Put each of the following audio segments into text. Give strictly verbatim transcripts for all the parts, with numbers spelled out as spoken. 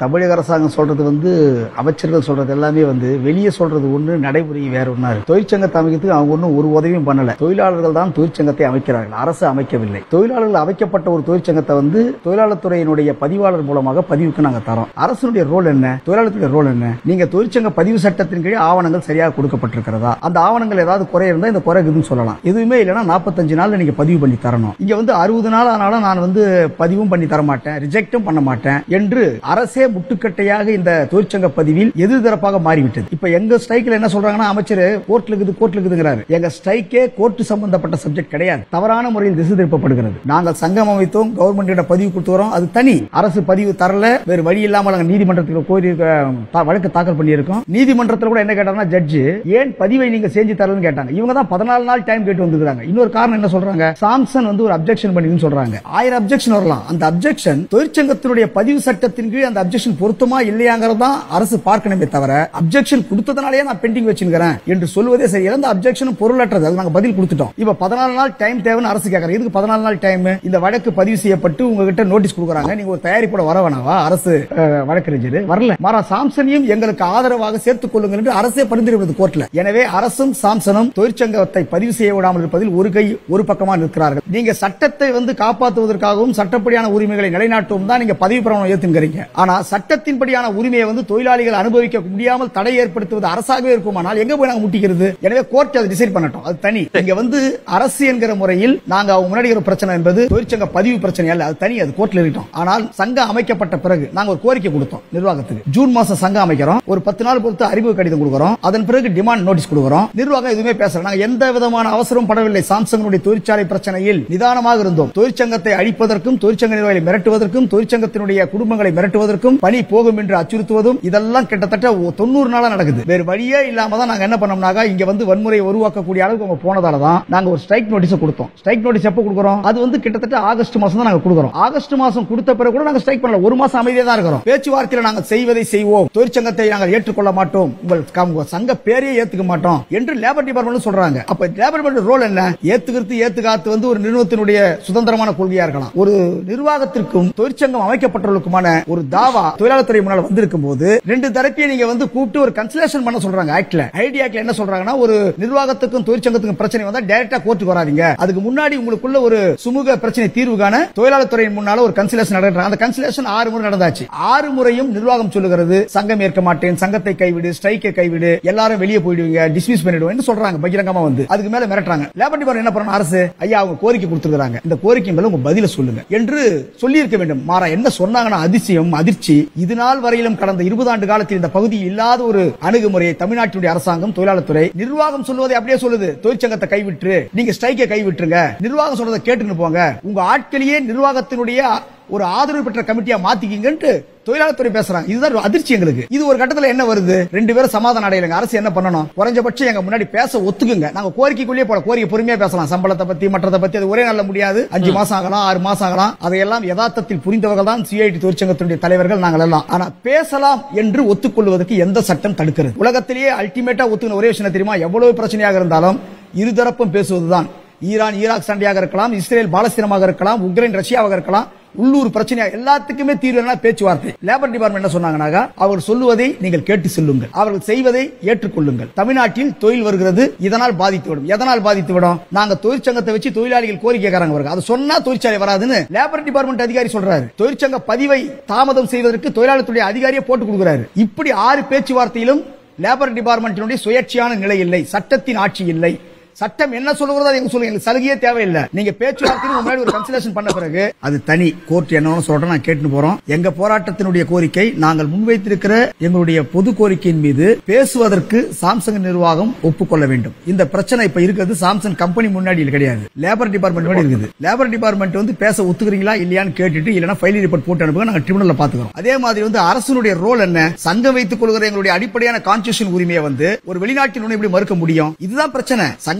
தமிழக அரசாங்கம் சொல்றது வந்து அமைச்சர்கள் சொல்றது எல்லாமே வந்து வெளியே சொல்றது ஒண்ணு, நடைமுறை வேற ஒன்னா இருக்கு. தொழிற்சங்கத்தை அமைக்கிறதுக்கு அவங்க ஒன்னும் ஒரு உதவியும் பண்ணல. தொழிலாளர்கள் தான் தொழிற்சங்கத்தை அமைக்கிறார்கள், அரசு அமைக்கவில்லை. தொழிலாளர்கள் அமைக்கப்பட்ட ஒரு தொழிற்சங்கத்தை வந்து தொழிலாளர் துறையினுடைய பதிவாளர் மூலமாக பதிவுக்கு நாங்க தரோம். அரசுடைய ரோல் என்ன, தொழிலாளர்களுடைய ரோல் என்ன? நீங்க தொழிற்சங்க பதிவு சட்டத்தின் கீழ் ஆவணங்கள் சரியாக கொடுக்கப்பட்டிருக்கிறதா, அந்த ஆவணங்கள் ஏதாவது குறை இருந்தா இந்த குறை இருக்குன்னு சொல்லலாம். எதுவுமே இல்லைன்னா நாற்பத்தஞ்சு நாள்ல நீங்க பதிவு பண்ணி தரணும். இங்க வந்து அறுபது நாள் ஆனாலும் நான் வந்து பதிவும் பண்ணி தர மாட்டேன், ரிஜெக்டும் பண்ண மாட்டேன் என்று அரசே முட்டுக்கட்டையாக இந்த தொழிற்சங்க பதிவில் எதிர்தரப்பாக மாறிவிட்டது. இப்ப எங்க ஸ்ட்ரைக்ல என்ன சொல்றாங்கன்னா, அமைச்சர் கோர்ட்ல இருக்குது கோர்ட்ல இருக்குதுங்கிறாரு. எங்க ஸ்ட்ரைக்கே கோர்ட் சம்பந்தப்பட்ட சப்ஜெக்ட் கிடையாது. தவறான முறையில் திசை திருப்பப்படுகிறது. நாங்கள் சங்கம் அமைத்தோம், கவர்மெண்ட் பதிவு கொடுத்துறோம், அது தனி. அரசு பதிவு தரல, வேறு வழி இல்லாமல் நாங்கள் நீதிமன்றத்தில் கோரி வழக்கு தாக்கல் பண்ணியிருக்கோம். நீதிமன்றத்தில் கூட என்ன கேட்டாங்கன்னா, ஜட்ஜு ஏன் பதிவை நீங்க செஞ்சு தரலன்னு கேட்டாங்க. இவங்க தான் பதினாலு நாள் டைம் கேட்டு வந்துருக்காங்க. இன்னொரு காரணம் என்ன சொல்றாங்க, சாம்சன் வந்து ஒரு அப்ஜெக்ஷன் பண்ணின்னு சொல்றாங்க. ஆயிரம் அப்ஜெக்ஷன் வரலாம். அந்த அப்ஜெக்ஷன் தொழிற்சங்கத்தினுடைய பதிவு சட்டத்தின் கீழ் அந்த அப்ஜெக்ஷன் பொருத்தமா இல்லையாங்கிறதா அரசு பார்க்கணுமே தவிர, அப்ஜெக்ஷன் கொடுத்ததனாலேயே நான் பெண்டிங் வச்சிருக்கிறேன் என்று சொல்வதே சரி. அந்த அப்ஜெக்ஷன் பொருளற்றது, அது நாங்க பதில் கொடுத்துட்டோம். இப்ப பதினாலு நாள் டைம் தேவைன்னு அரசு கேட்கறாங்க. இதுக்கு பதினாலு நாள் டைம்? இந்த வழக்கு பதிவு செய்யப்பட்டு உங்ககிட்ட நோட்டீஸ் கொடுக்குறாங்க, நீங்க ஒரு தயாரிப்போட வர வேணாவா? அரசு வழக்கறிஞர் வரல, மாறா சாம்சனையும் எங்களுக்கு ஆதரவாக சேர்த்துக் கொள்ளுங்கள் என்று அரசே பரிந்துரைத்தது கோர்ட்ல. எனவே அரசும் சாம்சனும் தொழிற்சங்கத்தை பதிவு செய்ய விடாமல் இருப்பதில் ஒரு கை ஒரு பக்கமா நிற்கிறார்கள். நீங்க சட்டத்தை வந்து காப்பாற்றுவதற்காகவும் சட்டப்படியான உரிமைகளை நிலைநாட்டவும் தான் நீங்க பதிவு பிரமாணம் ஏத்துக்கிறீங்க. ஆனா சட்டத்தின்படியான உரிமையை வந்து தொழிலாளிகள் அனுபவிக்க முடியாமல் தடை ஏற்படுத்துவது அரசாகவே இருக்குமானால் எங்க போய் நாங்க முட்டிக்கிறது? எனவே கோர்ட் அதை டிசைட் பண்ணட்டும், அது தனி. இங்க வந்து அரசு என்கிற முறையில் நாங்க அவங்க முன்னாடி ஒரு பிரச்சனை என்பது தொழிற்சங்க பதிவு பிரச்சனை அல்ல, அது தனி, அது கோர்ட்ல இருக்கட்டும். ஆனால் சங்கம் அமைக்கப்பட்ட பிறகு நாங்க ஒரு கோரிக்கை கொடுத்தோம் நிர்வாகத்துக்கு. ஜூன் மாசம் சங்கம் அமைக்கிறோம், ஒரு பத்து நாள் பொறுத்து அறிமுக கடிதம் கொடுக்கிறோம், அதன் பிறகு டிமாண்ட் நோட்டீஸ் கொடுக்கிறோம். நிர்வாகம் எதுவுமே பேசல. நாங்க எந்த விதமான அவசரம் படவில்லை. சாம்சங்குடைய தொழிற்சாலை பிரச்சனையில் நிதானமாக இருந்தோம். தொழிற்சங்கத்தை அழிப்பதற்கும், தொழிற்சங்க நிர்வாகிகளை மிரட்டுவதற்கும், தொழிற்சங்கத்தினுடைய குடும்பங்களை மிரட்டுவதற்கும், பணி போகும் என்று அச்சுறுத்துவதும் இதெல்லாம் கிட்டத்தட்ட தொண்ணூறு நாளா நடக்குது. வேறு வழியே இல்லாம தான் நாங்க என்ன பண்ணோம்னாக்க, இங்க வந்து வன்முறையை உருவாக்கக்கூடிய அளவுக்கு அவங்க போனதால தான் நாங்க ஒரு ஸ்ட்ரைக் நோட்டீஸ் கொடுத்தோம். ஸ்ட்ரைக் நோட்டீஸ் எப்ப கொடுக்கிறோம்? அது வந்து கிட்டத்தட்ட ஆகஸ்ட் மாசம் தான் நாங்க கொடுக்கிறோம். ஆகஸ்ட் மாசம் கொடுத்த பிறகு கூட நாங்க ஸ்ட்ரைக் பண்ணல, ஒரு மாசம் அமைதியா தான் இருக்கிறோம். பேச்சுவார்த்தையில் நாங்கள் செய்வதை செய்வோம், தொழிற்சங்கத்தை நாங்கள் ஏற்றுக்கொள்ள மாட்டோம், உங்கள் சங்க பேரையே ஏத்துக்க மாட்டோம் என்று லேபர் டிபார்ட்மெண்ட் சொல்றாங்க. அப்ப லேபர் டிபார்ட்மெண்ட் ரோல் என்ன? ஏத்துக்கிறது ஏத்துக்காத்து வந்து ஒரு நிறுவனத்தினுடைய சுதந்திரமான கொள்கையா இருக்கலாம். ஒரு நிர்வாகத்திற்கும் தொழிற்சங்கம் அமைக்கப்பட்டவர்களுக்குமான ஒரு தாவா தொழிலாளர் துறை முன்னால் வந்திருக்கும் போது ரெண்டு தரப்பையும் நீங்க வந்து கூப்பிட்டு ஒரு கன்சல்டேஷன் பண்ண சொல்றாங்க. ஆக்ட்ல ஐடியா ஆக்ட்ல என்ன சொல்றாங்கன்னா, ஒரு நிர்வாகத்துக்கும் தொழிற்சங்கத்துக்கும் பிரச்சனை வந்தா டைரக்டா கோர்ட்டுக்கு வராதீங்க, அதுக்கு முன்னாடி உங்களுக்குள்ள ஒரு சுமூக பிரச்சனை தீர்வு காண தொழிலாளர் துறையின் முன்னால ஒரு கன்சல்டேஷன் நடக்கிறாங்க. அந்த கன்சல்டேஷன் ஆறு முறை நடந்தாச்சு. ஆறு முறையும் நிர்வாகம் சொல்லுகிறது, சங்கம் ஏற்க மாட்டேன், சங்கத்தை கைவிடு, ஸ்ட்ரைக்கை கைவிடு, எல்லாரும் வெளியே போயிடுவீங்க, டிஸ்மிஸ் பண்ணிடுவோம் சொல்றாங்க பகிரங்கமா. வந்து அதுக்கு மேல மிரட்டுறாங்க. லேபர் டிபார்ட்மெண்ட் என்ன பண்ணணும், அரசு ஐயா அவங்க கோரிக்கை கொடுத்திருக்காங்க, இந்த கோரிக்கை மேல உங்க பதில சொல்லுங்க என்று சொல்லி இருக்க வேண்டும். மாறா என்ன சொன்னாங்கன்னா, அதிசயம், அதிர்ச்சி. இது நாள் வரையிலும் கடந்த இருபது ஆண்டு காலத்தில் இந்த பகுதியில் இல்லாத ஒரு அணுகுமுறையை தமிழ்நாட்டினுடைய அரசாங்கம், தொழிலாளர் துறை, நிர்வாகம் சொல்வதை அப்படியே சொல்லுது. தொழிற்சங்கத்தை கைவிட்டு நீங்க ஸ்ட்ரைக்கை கைவிட்டுருங்க, நிர்வாகம் சொல்றதை கேட்டுன்னு போங்க, உங்க ஆட்களையே நிர்வாகத்தினுடைய ஒரு ஆதரவு பெற்ற கமிட்டியா மாத்திக்கிங்க தொழிலாளர் துறை பேசுறாங்க. இதுதான் அதிர்ச்சி எங்களுக்கு. இது ஒரு கட்டத்தில் என்ன வருது, ரெண்டு பேரும் சமாதானம் அடையலங்க. அரசு என்ன பண்ணணும், குறைஞ்சபட்சம் எங்க முன்னாடி பேச ஒத்துக்குங்க. நாங்க கோரிக்கைக்குள்ளே போல கோரிக்கை பொறுமையா பேசலாம், சம்பளத்தை பத்தி மற்றதை பத்தி. அது ஒரே நாள்ல முடியாது, அஞ்சு மாசம் ஆகலாம், ஆறு மாசம் ஆகலாம். அதையெல்லாம் யதார்த்தத்தில் புரிந்தவர்கள் தான் சிஐடி தொழிற்சங்கத்தினுடைய தலைவர்கள் நாங்கள் எல்லாம். ஆனா பேசலாம் என்று ஒத்துக்கொள்வதற்கு எந்த சட்டம் தடுக்கிறது? உலகத்திலேயே அல்டிமேட்டா ஒத்துக்கிற ஒரே விஷயம் தெரியுமா, எவ்வளவு பிரச்சனையாக இருந்தாலும் இருதரப்பும் பேசுவதுதான். ஈரான் ஈராக் சண்டையாக இருக்கலாம், இஸ்ரேல் பாலஸ்தீனமாக இருக்கலாம், உக்ரைன் ரஷ்யாவாக இருக்கலாம், உள்ளூர் பிரச்சனை எல்லாத்துக்குமே தீர்வு பேச்சுவார்த்தை. லேபர் டிபார்ட்மெண்ட் என்ன சொன்னாங்க, அவர் சொல்லுவதை நீங்கள் கேட்டு செல்லுங்கள், அவர்கள் செய்வதை ஏற்றுக்கொள்ளுங்கள். தமிழ்நாட்டில் தொழில் வருகிறது, இதனால் பாதித்துவிடும். எதனால் பாதித்துவிடும்? நாங்க தொழிற்சங்கத்தை வச்சு தொழிலாளிகள் கோரிக்கைக்காரங்க வருங்க, அது சொன்னா தொழிற்சாலை வராதுன்னு லேபர் டிபார்ட்மெண்ட் அதிகாரி சொல்றாரு. தொழிற்சங்க பதிவை தாமதம் செய்வதற்கு தொழிலாளர்களுடைய அதிகாரியை போட்டு கொடுக்கிறாரு. இப்படி ஆறு பேச்சுவார்த்தையிலும் லேபர் டிபார்ட்மெண்டினுடைய சுயேட்சையான நிலை இல்லை, சட்டத்தின் ஆட்சி இல்லை. சட்டம் என்ன சொல்லுகிறதோ எங்க சொல்லுங்க, சலுகையே தேவையில்லை. நீங்க பேச்சுவார்த்தைக்கு முன்னாடி ஒரு கன்சல்டேஷன் பண்ண பிறகு அது தனி. கோர்ட் என்னன்னு சொல்றோம், நான் கேட்டு போறோம். எங்க போராட்டத்தினுடைய கோரிக்கை, நாங்கள் முன்வைத்திருக்கிற எங்களுடைய பொது கோரிக்கையின் மீது பேசுவதற்கு சாம்சங் நிர்வாகம் ஒப்புக்கொள்ள வேண்டும். இந்த பிரச்சனை இப்ப இருக்கிறது சாம்சங் கம்பெனி முன்னாடி கிடையாது, லேபர் டிபார்ட்மெண்ட் முன்னாடி இருக்குது. லேபர் டிபார்ட்மெண்ட் வந்து பேச ஒத்துக்கிறீங்களா இல்லையான்னு கேட்டுட்டு, இல்லைன்னா ஃபைல் ரிப்போர்ட் போட்டு அனுப்புங்க, நாங்க ட்ரிபியூனல்ல பாத்துக்கிறோம். அதே மாதிரி வந்து அரசுடைய ரோல் என்ன, சங்கம் வைத்துக் கொள்கிற எங்களுடைய அடிப்படையான கான்ஸ்டிடியூஷன் உரிமையை வந்து ஒரு வெளிநாட்டில் இப்படி மறுக்க முடியும்? இதுதான் பிரச்சனை.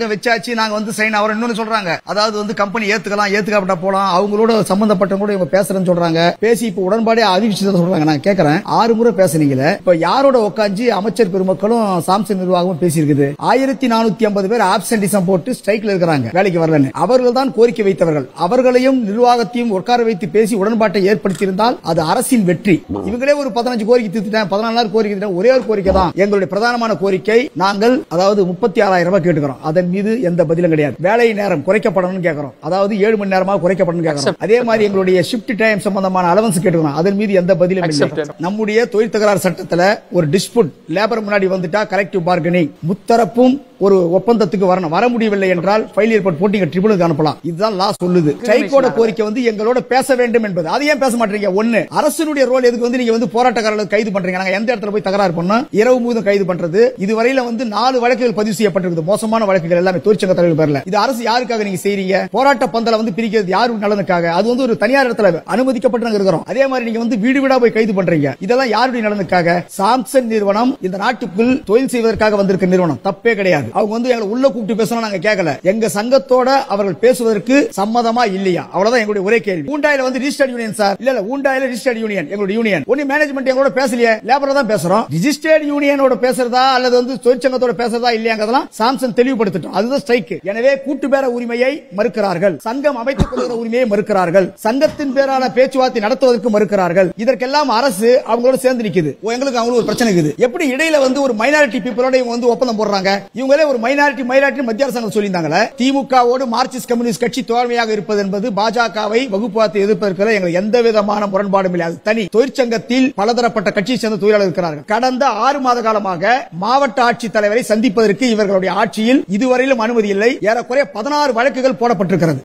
சங்கம் வச்சாச்சு, நாங்க வந்து சைன் ஆகிறோம். இன்னொன்னு சொல்றாங்க, அதாவது வந்து கம்பெனி ஏத்துக்கலாம், ஏத்துக்கப்பட்ட போலாம், அவங்களோட சம்பந்தப்பட்டவங்க கூட இவங்க பேசுறேன்னு சொல்றாங்க. பேசி இப்ப உடன்பாடே அறிவிச்சு சொல்றாங்க. நான் கேட்கறேன், ஆறு முறை பேசுனீங்களே, இப்ப யாரோட உட்காந்து அமைச்சர் பெருமக்களும் சாம்சங் நிர்வாகமும் பேசியிருக்குது? ஆயிரத்தி நானூத்தி ஐம்பது பேர் ஆப்சென்டிசம் போட்டு ஸ்ட்ரைக்ல இருக்கிறாங்க, வேலைக்கு வரலன்னு. அவர்கள் தான் கோரிக்கை வைத்தவர்கள். அவர்களையும் நிர்வாகத்தையும் உட்கார வைத்து பேசி உடன்பாட்டை ஏற்படுத்தியிருந்தால் அது அரசின் வெற்றி. இவங்களே ஒரு பதினஞ்சு கோரிக்கை தீர்த்துட்டேன், பதினாலு கோரிக்கை, ஒரே ஒரு கோரிக்கை தான் எங்களுடைய பிரதானமான கோரிக்கை. நாங்கள் அதாவது முப்பத்தி ஆறாயிரம் ரூபாய் கேட்டுக்கிறோம். அதன் மீது எந்த பதிலும் கிடையாது. வேலை நேரம் குறைக்கப்படணும் கேட்கிறோம், அதாவது ஏழு மணி நேரமாக குறைக்கப்படணும் கேட்கிறோம். அதே மாதிரி எங்களுடைய ஷிப்ட் டைம் சம்பந்தமான அலவன்ஸ் கேட்டுக்கிறோம், அதன் மீது எந்த பதிலும் இல்லை. நம்முடைய தொழில் தகராறு சட்டத்தில் ஒரு டிஸ்பியூட் லேபர் முன்னாடி வந்துட்டா கலெக்டிவ் பார்கனிங், முத்தரப்பும் ஒரு ஒப்பந்தத்துக்கு வரணும். வர முடியவில்லை என்றால் ஃபைல் ரிப்போர்ட் போட்டு ட்ரிபியூனலுக்கு அனுப்பலாம். இதுதான் லா சொல்லுது. ஸ்ட்ரைக்கோட கோரிக்கை வந்து எங்களோட பேச வேண்டும் என்பது. அது ஏன் பேச மாட்டீங்க? ஒன்னு, அரசினுடைய ரோல் எதுக்கு வந்து நீங்க வந்து போராட்டக்காரர்களை கைது பண்றீங்க? நாங்க எந்த இடத்துல போய் தகராறு பண்ணோம்? இரவு முழுவதும் கைது பண்றது. இதுவரையில வந்து நாலு வழக்குகள் பதிவு செய்யப்பட்டிருக்கு, மோசமான வழக்குகள் எல்லாமே தொழிற்சங்க தலைவர் பேர்ல. இது அரசு யாருக்காக நீங்க செய்றீங்க? போராட்ட பந்தல வந்து பிரிக்கிறது யாரு நலனுக்காக? அது வந்து ஒரு தனியார் இடத்துல அனுமதிக்கப்பட்டு நாங்க இருக்கிறோம். அதே மாதிரி நீங்க வந்து வீடு வீடா போய் கைது பண்றீங்க. இதெல்லாம் யாருடைய நலனுக்காக? சாம்சங் நிறுவனம் இந்த நாட்டுக்குள் தொழில் செய்வதற்காக வந்திருக்க நிறுவனம், தப்பே கிடையாது. அவங்க வந்து எங்களை உள்ள கூப்பிட்டு பேசணும், நாங்க கேட்கல. எங்க சங்கத்தோட அவர்கள் பேசுவதற்கு சம்மதமா இல்லையா? அவ்வளவுதான் எங்களுடைய ஒரே கேள்வி. ஊண்டாயில வந்து ரிஜிஸ்டர்ட் யூனியன் சார், இல்ல இல்ல ஊண்டாயில ரிஜிஸ்டர்ட் யூனியன் எங்களுடைய யூனியன். ஒன்னு மேனேஜ்மெண்ட் எங்களோட பேசலையே, லேபர் தான் பேசுறோம். ரிஜிஸ்டர்ட் யூனியனோட பேசுறதா அல்லது வந்து தொழிற்சங்கத்தோட பேசுறதா இல்லையாங்கிறதெல்லாம் சாம்சங் தெளிவுபடுத்திட்டோம். அதுதான் ஸ்ட்ரைக். எனவே கூட்டு பேர உரிமையை மறுக்கிறார்கள், சங்கம் அமைத்துக் கொள்கிற உரிமையை மறுக்கிறார்கள், சங்கத்தின் பேரான பேச்சுவார்த்தை நடத்துவதற்கு மறுக்கிறார்கள். இதற்கெல்லாம் அரசு அவங்களோட சேர்ந்து நிக்குது. எங்களுக்கு அவங்களுக்கு ஒரு பிரச்சனை இருக்குது. எப்படி இடையில வந்து ஒரு மைனாரிட்டி பீப்புளோட இவங்க வந்து ஒப்பந்தம் போடுறாங்க? இவங்களே ஒரு மைனாரிட்டி மைனாரிட்டி மத்திய அரசாங்கம் சொல்லியிருந்தாங்களே, திமுகவோடு மார்க்சிஸ்ட் கம்யூனிஸ்ட் கட்சி தோழமையாக இருப்பது என்பது பாஜகவை வகுப்புவாதத்தை எதிர்ப்பதற்கு எங்களுக்கு எந்த விதமான முரண்பாடும் இல்லை. அது தனி. தொழிற்சங்கத்தில் பலதரப்பட்ட கட்சியை சேர்ந்த தொழிலாளர்கள் இருக்கிறார்கள். கடந்த ஆறு மாத காலமாக மாவட்ட ஆட்சித் தலைவரை சந்திப்பதற்கு இவர்களுடைய ஆட்சியில் இதுவரையிலும் அனுமதி இல்லை. ஏறக்குறைய பதினாறு வழக்குகள் போடப்பட்டிருக்கிறது.